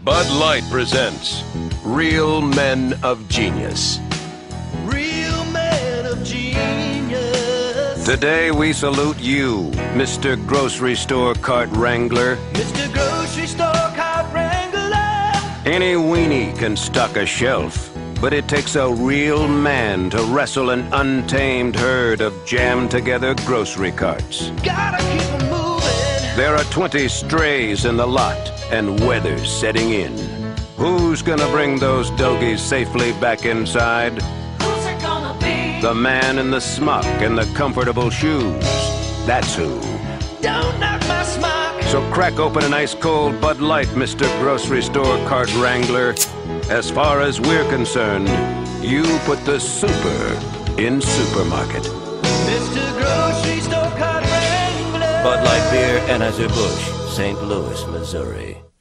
Bud Light presents Real Men of Genius. Real men of genius. Today we salute you, Mr. Grocery Store Cart Wrangler. Mr. Grocery Store Cart Wrangler. Any weenie can stock a shelf, but it takes a real man to wrestle an untamed herd of jammed-together grocery carts. Gotta keep 'em moving. There are 20 strays in the lot, and weather's setting in. Who's gonna bring those dogies safely back inside? Who's it gonna be? The man in the smock and the comfortable shoes. That's who. Don't knock my smock. So crack open an ice-cold Bud Light, Mr. Grocery Store Cart Wrangler. As far as we're concerned, you put the super in supermarket. Mr. Grocery Store Cart Wrangler. Bud Light Beer, Anheuser-Busch, St. Louis, Missouri.